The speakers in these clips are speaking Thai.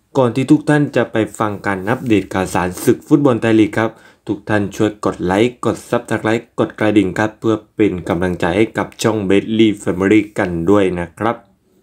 ก่อนที่ทุกท่านจะไปฟังการอัปเดตข่าวสารศึกฟุตบอลไทยลีกครับทุกท่านช่วยกดไลค์กดซับสไครต์กดกระดิ่งครับเพื่อเป็นกำลังใจให้กับช่องเบสลี่แฟมิลี่กันด้วยนะครับ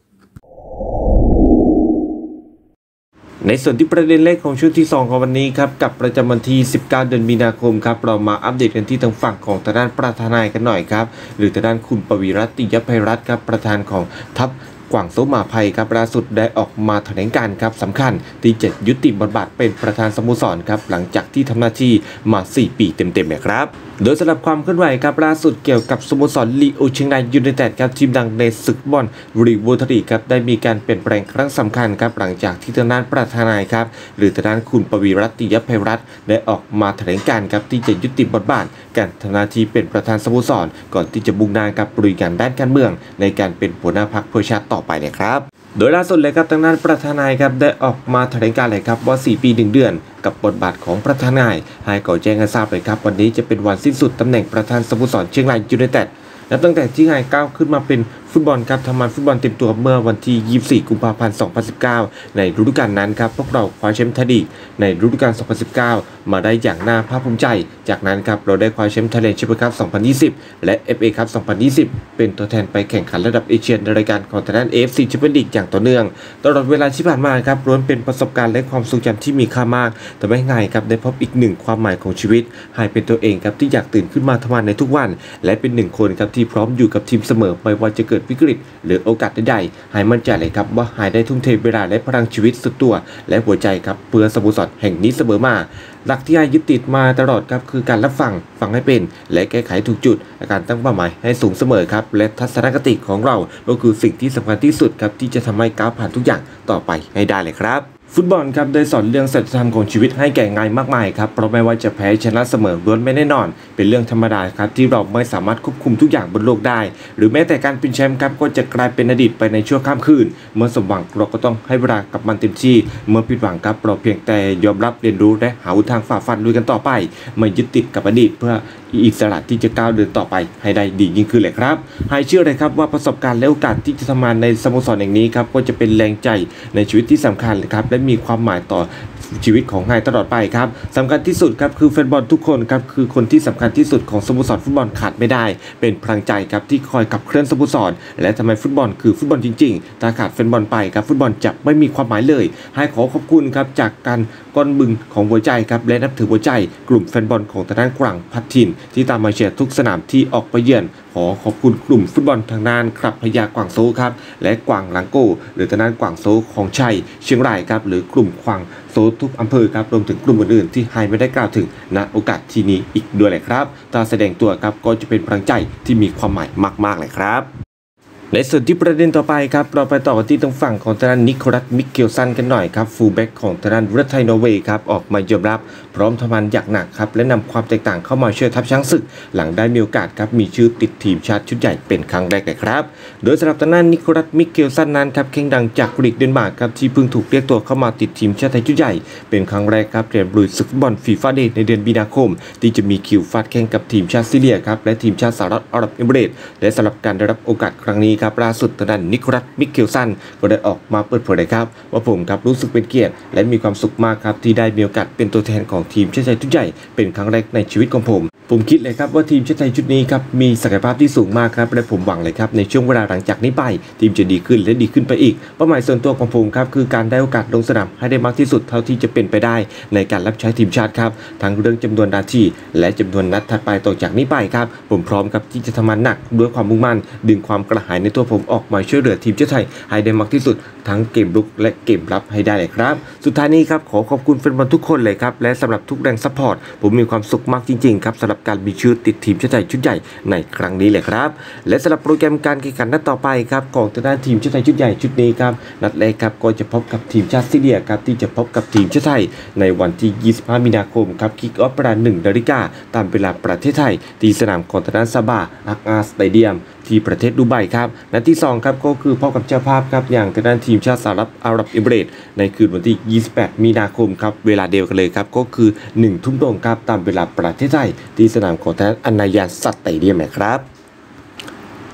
ในส่วนที่ประเด็นแรกของช่วงที่2ของวันนี้ครับกับประจำวันที่19เดือนมีนาคมครับเรามาอัปเดตกันที่ทางฝั่งของทางด้านประธานนายกันหน่อยครับหรือทางด้านคุณปวีรัตน์ ติยไพรัตน์ครับประธานของทัพกวางโซมาภัยครับล่าสุดได้ออกมาแถลงการครับสำคัญที่จะยุติบทบาทเป็นประธานสโมสรครับหลังจากที่ทำหน้าที่มา4 ปีเต็มๆนะครับโดยสำหรับความเคลื่อนไหวครับล่าสุดเกี่ยวกับสโมสรลีโอเชียงรายยูไนเต็ดครับทีมดังในศึกบอลรีโวทรีครับได้มีการเปลี่ยนแปลงครั้งสำคัญครับหลังจากที่ทางด้านประธานนายครับหรือทางด้านคุณปวีรัตน์ ติยไพรัตน์ได้ออกมาแถลงการครับที่จะยุติบทบาทการทำหน้าที่เป็นประธานสโมสรก่อนที่จะมุ่งหน้ากับลุยงานด้านการเมืองในการเป็นหัวหน้าพรรคเพื่อชาติต่อไปนะครับโดยล่าสุดเลยครับทางด้านประธานนายครับได้ออกมาแถลงการเลยครับว่า4 ปี 1 เดือนกับบทบาทของประธานนายให้ก่อแจ้งให้ทราบเลยครับวันนี้จะเป็นวันสิ้นสุดตำแหน่งประธานสโมสรเชียงรายยูไนเต็ดนับตั้งแต่ที่นายก้าวขึ้นมาเป็นฟุตบอลครับทำงานฟุตบอลเต็มตัวเมื่อวันที่24 กุมภาพันธ์ 2019ในฤดูกาลนั้นครับพวกเราคว้าแชมป์ไทยลีกในฤดูกาล 2019 มาได้อย่างน่าภาคภูมิใจจากนั้นครับเราได้คว้าแชมป์ไทยแลนด์แชมเปี้ยนคัพ 2020 และ FA คัพ 2020 เป็นตัวแทนไปแข่งขันระดับเอเชียในรายการของทางด้าน AFC แชมเปี้ยนลีกอย่างต่อเนื่องตลอดเวลาที่ผ่านมาครับล้วนเป็นประสบการณ์และความทรงจำที่มีค่ามากแต่ไม่ง่ายครับได้พบอีกหนึ่งความหมายของชีวิตให้เป็นตัวเองครับที่อยากตื่นขึ้นมาทำงานในทุกวันและเป็นหนึ่งคนครับที่พร้อมอยู่กับทีมเสมอไม่ว่าจะเกิดวิกฤตหรือโอกาสใดๆให้มั่นใจเลยครับว่าหายได้ทุ่มเทเวลาและพลังชีวิตสุดตัวและหัวใจครับเพื่อสโมสรแห่งนี้เสมอมาหลักที่ให้ยึดติดมาตลอดครับคือการรับฟังให้เป็นและแก้ไขถูกจุดการตั้งเป้าหมายให้สูงเสมอครับและทัศนคติของเราก็คือสิ่งที่สำคัญที่สุดครับที่จะทำให้ก้าวผ่านทุกอย่างต่อไปให้ได้เลยครับฟุตบอลครับได้สอนเรื่องสัจธรรมของชีวิตให้แก่งานมากมายครับเพราะไม่ว่าจะแพ้ชนะเสมอล้วนไม่แน่นอนเป็นเรื่องธรรมดาครับที่เราไม่สามารถควบคุมทุกอย่างบนโลกได้หรือแม้แต่การเป็นแชมป์ครับก็จะกลายเป็นอดีตไปในชั่วข้ามคืนเมื่อสมหวังเราก็ต้องให้เวลากับมันเต็มที่เมื่อผิดหวังครับเราเพียงแต่ยอมรับเรียนรู้และหาทางฝ่าฟันลุยกันต่อไปไม่ยึดติดกับอดีตเพื่ออิสระที่จะก้าวเดินต่อไปให้ได้ดียิ่งขึ้นเลยครับให้เชื่อเลยครับว่าประสบการณ์และโอกาสที่จะทำงานในสโมสรแห่งนี้ครับก็จะเป็นแรงใจในชีวิตที่สำคัญครับและมีความหมายต่อชีวิตของนายตลอดไปครับสำคัญที่สุดครับคือแฟนบอลทุกคนครับคือคนที่สำคัญที่สุดของสโมสรฟุตบอลขาดไม่ได้เป็นพลังใจครับที่คอยขับเคลื่อนสโมสรและทำไมฟุตบอลคือฟุตบอลจริงๆถ้าขาดแฟนบอลไปครับฟุตบอลจะไม่มีความหมายเลยให้ขอขอบคุณครับจากการก้อนบึงของหัวใจครับและนับถือหัวใจกลุ่มแฟนบอลของทางด้านกวางพัฒทินที่ตามมาเชียร์ทุกสนามที่ออกไปเยือนขอขอบคุณกลุ่มฟุตบอลทางด้านครับพญากวางโซครับและกวางหลังโกหรือทางด้านกวางโซของชัยเชียงรายครับหรือกลุ่มกวางโซทุกอำเภอครับรวมถึงกลุ่มอื่นๆที่ไฮไม่ได้กล่าวถึงณโอกาสที่นี้อีกด้วยเลยครับตาแสดงตัวครับก็จะเป็นพลังใจที่มีความหมายมากๆเลยครับในส่วนที่ประเด็นต่อไปครับเราไปต่อกันที่ตรงฝั่งของทางด้านนิโคลัส มิเคลซันกันหน่อยครับฟูลแบ็กของทางด้านรัฐไทยนอร์เวย์ครับออกมายอมรับพร้อมทำงานอย่างหนักครับและนำความแตกต่างเข้ามาช่วยทัพช้างศึกหลังได้มีโอกาสครับมีชื่อติดทีมชาติชุดใหญ่เป็นครั้งแรกเลยครับโดยสำหรับทางด้านนิโคลัส มิเคลซันนั้นครับเข่งดังจากลีกเดนมาร์กครับที่เพิ่งถูกเรียกตัวเข้ามาติดทีมชาติไทยชุดใหญ่เป็นครั้งแรกครับเตรียมลุยศึกฟุตบอลฟีฟ่าเดย์ในเดือนมีนาคมที่จะมีคิวฟาดแข่งกับทีมชาติซีเรียครับและทีมชาติสหรัฐอาหรับเอมิเรตส์และสำหรับการได้รับโอกาสครั้งนี้ครับล่าสุดทางด้านนิโคลัส มิเคลซันก็ได้ออกมาเปิดเผยเลยครับว่าผมครับรู้สึกเป็นเกียรติและมีความสุขมากครับที่ได้มีโอกาสเป็นตัวแทนของทีมชาติไทยชุดใหญ่เป็นครั้งแรกในชีวิตของผมคิดเลยครับว่าทีมชาติไทยชุดนี้ครับมีศักยภาพที่สูงมากครับและผมหวังเลยครับในช่วงเวลาหลังจากนี้ไปทีมจะดีขึ้นและดีขึ้นไปอีกเป้าหมายส่วนตัวของผมครับคือการได้โอกาสลงสนามให้ได้มากที่สุดเท่าที่จะเป็นไปได้ในการรับใช้ทีมชาติครับทั้งเรื่องจำนวนนาทีและจำนวนนัดถัดไปต่อจากนี้ไปครับผมพร้อมครับที่จะทำงานหนักด้วยความมุ่งมั่นดึงความกระหายในตัวผมออกมาช่วยเหลือทีมชาติไทยให้ได้มากที่สุดทั้งเกมรุกและเกมรับให้ได้เลยครับสุดท้ายนี้ครับขอขอบคุณแฟนบอลทุกคนเลยครับและสำหรับทุกแรงซัพพอร์ตผมมีความสุขมากจริงๆครับสำหรับการมีชื่อติดทีมชาติไทยชุดใหญ่ในครั้งนี้เลยครับและสำหรับโปรแกรมการแข่งขันนัดต่อไปครับของทางด้านทีมชาติไทยชุดใหญ่ชุดนี้ครับนัดแรกครับก็จะพบกับทีมชาติซีเรียครับที่จะพบกับทีมชาติไทยในวันที่25มีนาคมครับคิกออฟเวลา 1 นาฬิกาตามเวลาประเทศไทยที่สนามของทางด้านซาบาอักอาสเตเดียมที่ประเทศดูไบครับนัดที่2ครับก็คือพบกับเจ้าภาพครับอย่างทางด้านทีมชาติสหรัฐอาหรับเอมิเรตส์ในคืนวันที่28มีนาคมครับเวลาเดียวกันเลยครับก็คือ1 ทุ่มตรงครับตามเวลาประเทศไทยที่สนามของทางด้านอันนายาสเตเดียมนะครับ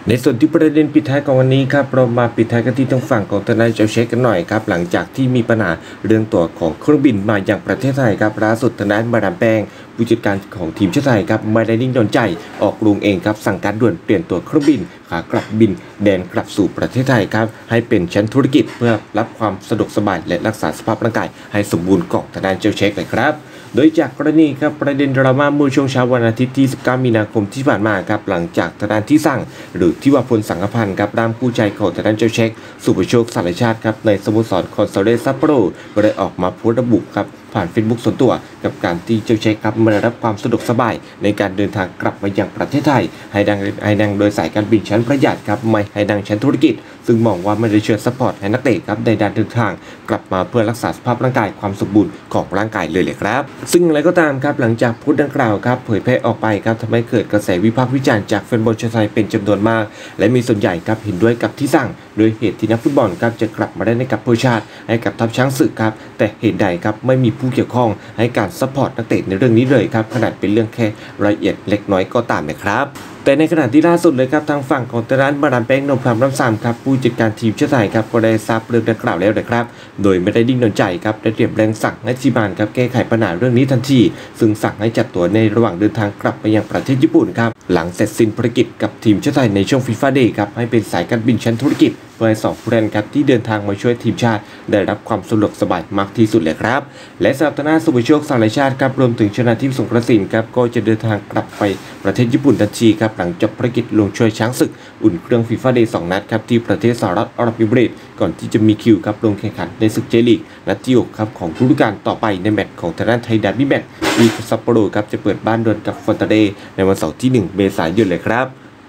ในส่วนที่ประเด็นปิดท้ายของวันนี้ครับเรามาปิดท้ายกันที่ทางฝั่งของทนายเจ้าเช็คกันหน่อยครับหลังจากที่มีปัญหาเรื่องตัวของเครื่องบินมาอย่างประเทศไทยครับล่าสุดทนายมาดามแป้งผู้จัดการของทีมชาติไทยครับไม่ได้นิ่งนอนใจออกลุงเองครับสั่งการด่วนเปลี่ยนตัวเครื่องบินขากลับบินแดนกลับสู่ประเทศไทยครับให้เป็นชั้นธุรกิจเพื่อรับความสะดวกสบายและรักษาสภาพร่างกายให้สมบูรณ์ของทนายเจ้าเช็คเลยครับโดยจากกรณีครับประเด็นดราม่าเมื่อช่วงเช้าวันอาทิตย์ที่ 19 มีนาคมที่ผ่านมาครับหลังจากทนายที่สั่งหรือที่ว่าพลสังฆพันธ์ครับด้ามคู่ใจของทนายเจ้าเช็คสุภโชคสารชาติครับในสโมสรคอนซาเลซัปโปโรได้ออกมาโพสต์ระบุครับผ่าน Facebook ส่วนตัวกับการที่เจ้าเช็คครับมาได้รับความสะดวกสบายในการเดินทางกลับมายังประเทศไทยให้ดังโดยสายการบินชั้นประหยัดครับไม่ให้ดังชั้นธุรกิจซึ่งมองว่าไม่ได้ช่วยซัพพอร์ตให้นักเตะครับในการเดินทางกลับมาเพื่อรักษาสภาพร่างกายความสมบูรณ์ของร่างกายเลยครับซึ่งอะไรก็ตามครับหลังจากพูดดังกล่าวครับเผยแพร่ออกไปครับทำให้เกิดกระแสวิพากษ์วิจารณ์จากแฟนบอลชาวไทยเป็นจำนวนมากและมีส่วนใหญ่ครับเห็นด้วยกับที่สั่งโดยเหตุที่นักฟุตบอลครับจะกลับมาได้ในกับเพื่อชาติให้กับทัพช้างศึกครับแต่เหตุใดครับไม่มีผู้เกี่ยวข้องให้การซัพพอร์ตนักเตะในเรื่องนี้เลยครับขนาดเป็นเรื่องแค่รายละเอียดเล็กน้อยก็ตามนะครับแต่ในขณะที่ล่าสุดเลยครับทางฝั่งของทางด้านมาดามแป้งนพพรรณสามครับผู้จัดการทีมชาติไทยครับก็ได้ทราบเรื่องดังกล่าวแล้วนะครับโดยไม่ได้ดิ้นนอนใจครับได้เตรียมแรงสั่งให้ทีมงานครับแก้ไขปัญหาเรื่องนี้ทันทีซึ่งสั่งให้จัดตัวในระหว่างเดินทางกลับไปยังประเทศญี่ปุ่นครับหลังเสร็จสิ้นภารกิจกับทีมชาติไทยในช่วงฟีฟ่าเดย์ครับให้เป็นสายการบินชั้นธุรกิจเพื่อให้2ผู้เล่นครับที่เดินทางมาช่วยทีมชาติได้รับความสะดวกสบายมากที่สุดเลยครับและสำหรับทางด้านสุภโชคสารชาติครับรวมถึงชนะทิพย์สงกระสินครับก็จะเดินทางกลับไปประเทศญี่ปุ่นทันทีครับหลังจบภารกิจลงช่วยช้างศึกอุ่นเครื่องฟีฟ่าเดย์2นัดครับที่ประเทศสหรัฐอาหรับเอมิเรตส์ก่อนที่จะมีคิวครับลงแข่งขันในศึกเจลีกนัดที่6ครับของฤดูกาลต่อไปในแมตช์ของทางด้านไทยดาร์บี้แมตช์ที่ซัปโปโรครับจะเปิดบ้านดวลกับฟอนตาเดในวันเสาร์ที่1 เมษายนเลยครับ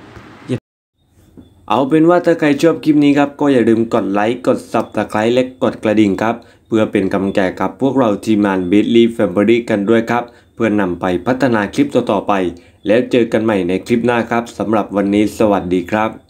เอาเป็นว่าถ้าใครชอบคลิปนี้ครับก็อย่าลืมกดไลค์กด Subscribe และกดกระดิ่งครับเพื่อเป็นกำลังใจกับพวกเราทีมงาน Bitly Family กันด้วยครับเพื่อนำไปพัฒนาคลิปต่อๆไปแล้วเจอกันใหม่ในคลิปหน้าครับสำหรับวันนี้สวัสดีครับ